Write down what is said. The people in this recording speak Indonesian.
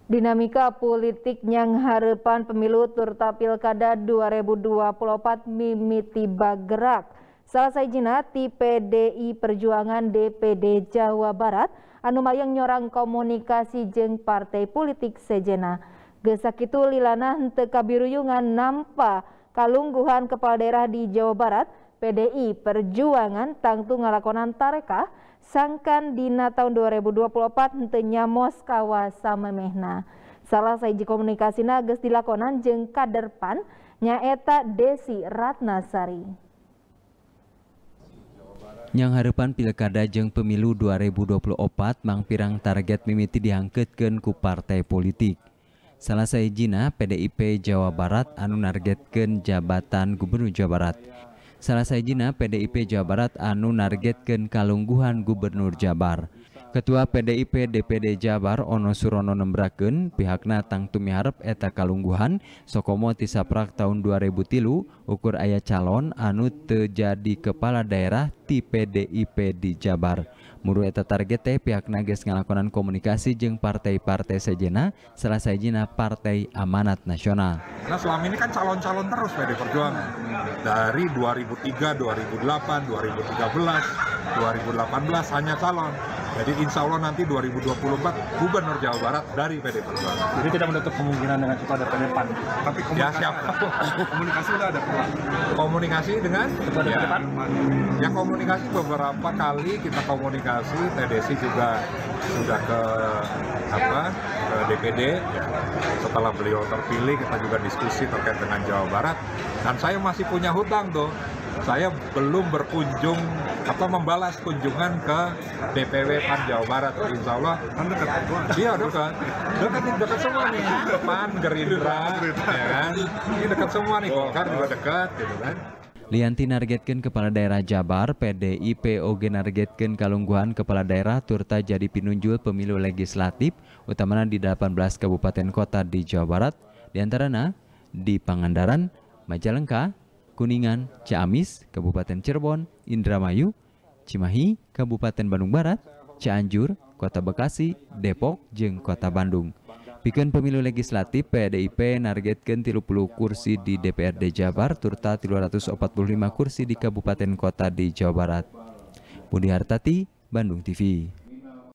Dinamika politik yang harapan pemilu turta pilkada 2024 mimiti baggerak. Salah sajina ti PDI Perjuangan DPD Jawa Barat anu mayang nyorang komunikasi jeung partai politik sejena. Gesakitu lilana henteu kabiruyungan nampa kalungguhan kepala daerah di Jawa Barat, PDI Perjuangan tangtu ngalakonan tarekah sangkan dina tahun 2024 henteu nyamos kawa samemehna. Salah saiji komunikasina geus dilakonan jeung kader PAN nyaeta Desi Ratnasari. Yang harapan pilkada jeung pemilu 2024 mangpirang target mimiti diangkeutkeun ku partai politik. Salah saijina PDIP Jawa Barat anu nargetkeun jabatan Gubernur Jawa Barat. Salah saijina PDIP Jawa Barat anu nargetkeun kalungguhan Gubernur Jabar. Ketua PDIP DPD Jabar Ono Surono nembrakeun pihakna tangtu miharep eta kalungguhan sokomo ti saprak tahun 2003 ukur aya calon anu teu jadi kepala daerah ti PDIP di Jabar. Muru eta target teh pihakna geus ngalakonan komunikasi jeung partai-partai sejenna salah sajina Partai Amanat Nasional. Nah, selama ini kan calon-calon terus PD Perjuangan. Dari 2003, 2008, 2013, 2018 hanya calon. Jadi insya Allah nanti 2024 Gubernur Jawa Barat dari PD Perjuangan. Jadi tidak menutup kemungkinan dengan ketua DPD PAN. Tapi komunikasi udah ada. Komunikasi dengan ketua DPD PAN? Ya komunikasi beberapa kali kita komunikasi. TDC juga sudah ke DPD. Ya. Setelah beliau terpilih kita juga diskusi terkait dengan Jawa Barat. Dan saya masih punya hutang tuh. Saya belum berkunjung atau membalas kunjungan ke DPW PAN Jawa Barat. Insya Allah dekat. Iya dekat semua nih. PAN, Gerindra, ya kan. Ini dekat semua nih. Golkar juga dekat, gitu kan. Lianti nargetkeun kepala daerah Jabar, PDIP oge nargetkeun kalungguhan kepala daerah turta jadi pinunjul pemilu legislatif utamana di 18 kabupaten kota di Jawa Barat, diantarana di Pangandaran, Majalengka, Kuningan, Ciamis, Kabupaten Cirebon, Indramayu, Cimahi, Kabupaten Bandung Barat, Cianjur, Kota Bekasi, Depok, jeung Kota Bandung. Pikeun pemilu legislatif PDIP nargetkeun 30 kursi di DPRD Jabar turta 345 kursi di kabupaten kota di Jawa Barat. Budi Hartati, Bandung TV.